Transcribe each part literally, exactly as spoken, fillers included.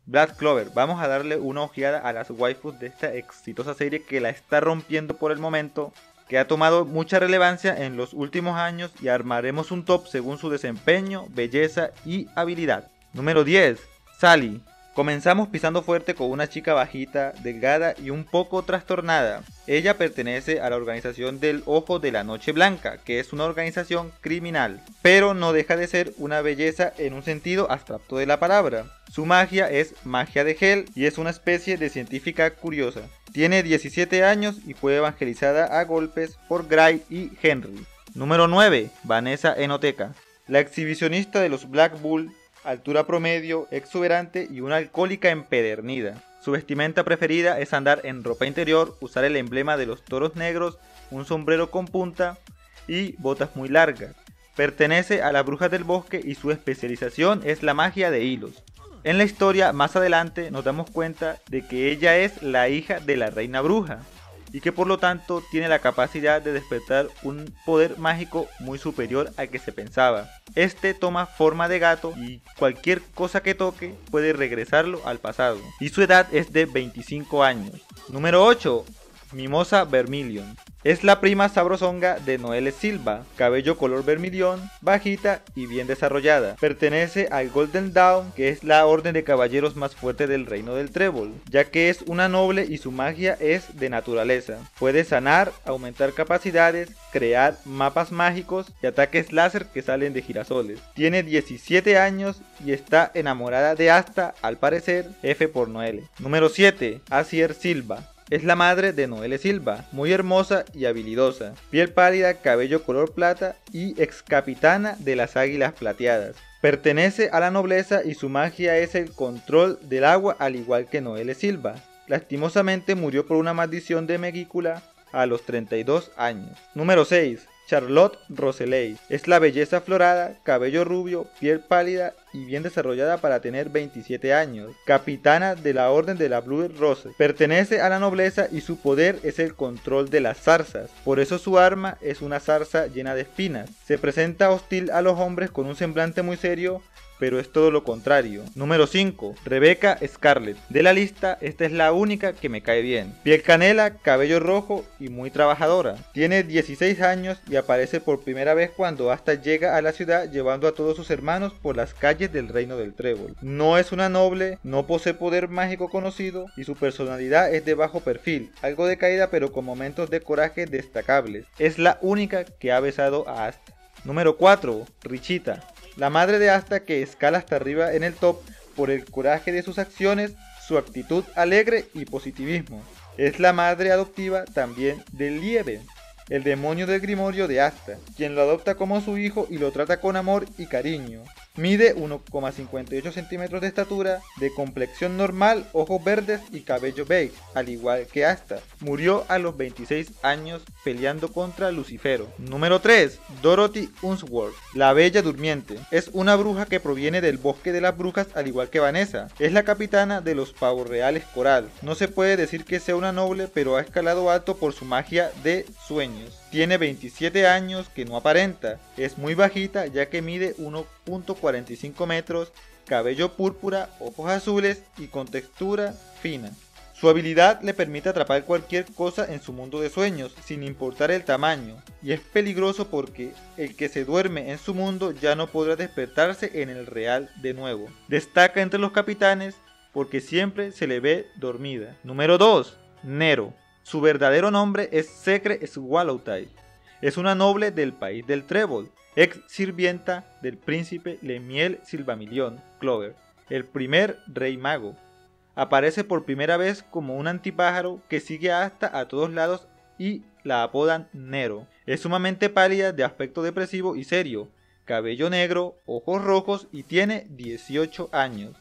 Black Clover. Vamos a darle una ojeada a las waifus de esta exitosa serie que la está rompiendo por el momento, que ha tomado mucha relevancia en los últimos años, y armaremos un top según su desempeño, belleza y habilidad. Número diez. Sally. Comenzamos pisando fuerte con una chica bajita, delgada y un poco trastornada. Ella pertenece a la organización del Ojo de la Noche Blanca, que es una organización criminal, pero no deja de ser una belleza en un sentido abstracto de la palabra. Su magia es magia de gel y es una especie de científica curiosa. Tiene diecisiete años y fue evangelizada a golpes por Gray y Henry. Número nueve. Vanessa Enoteca. La exhibicionista de los Black Bull, altura promedio, exuberante y una alcohólica empedernida. Su vestimenta preferida es andar en ropa interior, usar el emblema de los toros negros, un sombrero con punta y botas muy largas. Pertenece a las brujas del bosque y su especialización es la magia de hilos. En la historia, más adelante, nos damos cuenta de que ella es la hija de la reina bruja y que por lo tanto tiene la capacidad de despertar un poder mágico muy superior al que se pensaba. Este toma forma de gato y cualquier cosa que toque puede regresarlo al pasado. Y su edad es de veinticinco años. Número ocho. Mimosa Vermilion. Es la prima sabrosonga de Noelle Silva, cabello color vermilión, bajita y bien desarrollada. Pertenece al Golden Dawn, que es la orden de caballeros más fuerte del reino del trébol, ya que es una noble y su magia es de naturaleza. Puede sanar, aumentar capacidades, crear mapas mágicos y ataques láser que salen de girasoles. Tiene diecisiete años y está enamorada de Asta, al parecer, F por Noelle. Número siete. Acier Silva. Es la madre de Noelle Silva, muy hermosa y habilidosa, piel pálida, cabello color plata y ex capitana de las Águilas Plateadas. Pertenece a la nobleza y su magia es el control del agua, al igual que Noelle Silva. Lastimosamente murió por una maldición de Megícula a los treinta y dos años. Número seis. Charlotte Roseley. Es la belleza florada, cabello rubio, piel pálida y bien desarrollada para tener veintisiete años. Capitana de la Orden de la Blue Rose. Pertenece a la nobleza y su poder es el control de las zarzas. Por eso su arma es una zarza llena de espinas. Se presenta hostil a los hombres con un semblante muy serio, pero es todo lo contrario. Número cinco. Rebecca Scarlett. De la lista, esta es la única que me cae bien. Piel canela, cabello rojo y muy trabajadora. Tiene dieciséis años y aparece por primera vez cuando Asta llega a la ciudad llevando a todos sus hermanos por las calles del reino del trébol. No es una noble, no posee poder mágico conocido y su personalidad es de bajo perfil, algo decaída pero con momentos de coraje destacables. Es la única que ha besado a Asta. Número cuatro. Richita. La madre de Asta, que escala hasta arriba en el top por el coraje de sus acciones, su actitud alegre y positivismo. Es la madre adoptiva también de Lieven, el demonio del grimorio de Asta, quien lo adopta como su hijo y lo trata con amor y cariño. Mide uno coma cincuenta y ocho centímetros de estatura, de complexión normal, ojos verdes y cabello beige, al igual que Asta. Murió a los veintiséis años peleando contra Lucifero. Número tres. Dorothy Unsworth. La Bella Durmiente. Es una bruja que proviene del bosque de las brujas, al igual que Vanessa. Es la capitana de los pavos reales coral. No se puede decir que sea una noble, pero ha escalado alto por su magia de sueños. Tiene veintisiete años, que no aparenta. Es muy bajita, ya que mide uno punto cuarenta y cinco metros, cabello púrpura, ojos azules y con textura fina. Su habilidad le permite atrapar cualquier cosa en su mundo de sueños, sin importar el tamaño, y es peligroso porque el que se duerme en su mundo ya no podrá despertarse en el real de nuevo. Destaca entre los capitanes porque siempre se le ve dormida. Número dos. Nero. Su verdadero nombre es Secre Swallowtail. Es una noble del país del trébol, ex sirvienta del príncipe Lemiel Silvamillón Clover, el primer rey mago. Aparece por primera vez como un antipájaro que sigue a Asta a todos lados y la apodan Nero. Es sumamente pálida, de aspecto depresivo y serio, cabello negro, ojos rojos y tiene dieciocho años.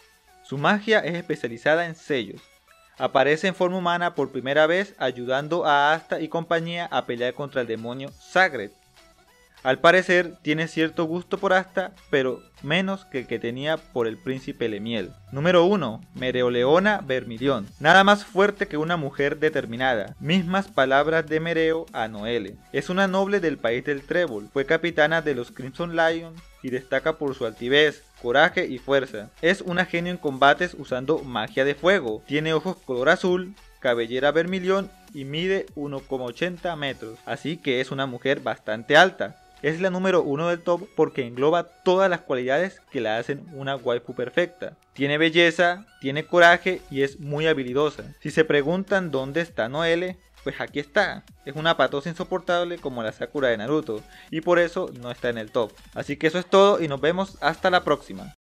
Su magia es especializada en sellos. Aparece en forma humana por primera vez ayudando a Asta y compañía a pelear contra el demonio Sagret. Al parecer tiene cierto gusto por Asta, pero menos que el que tenía por el príncipe Lemiel. Número uno. Mereoleona Vermilion. Nada más fuerte que una mujer determinada. Mismas palabras de Mereo a Noelle. Es una noble del país del Trébol. Fue capitana de los Crimson Lions y destaca por su altivez, coraje y fuerza. Es una genio en combates usando magia de fuego. Tiene ojos color azul, cabellera vermilión y mide uno coma ochenta metros. Así que es una mujer bastante alta. Es la número uno del top porque engloba todas las cualidades que la hacen una waifu perfecta. Tiene belleza, tiene coraje y es muy habilidosa. Si se preguntan dónde está Noelle, pues aquí está. Es una patosa insoportable como la Sakura de Naruto y por eso no está en el top. Así que eso es todo y nos vemos hasta la próxima.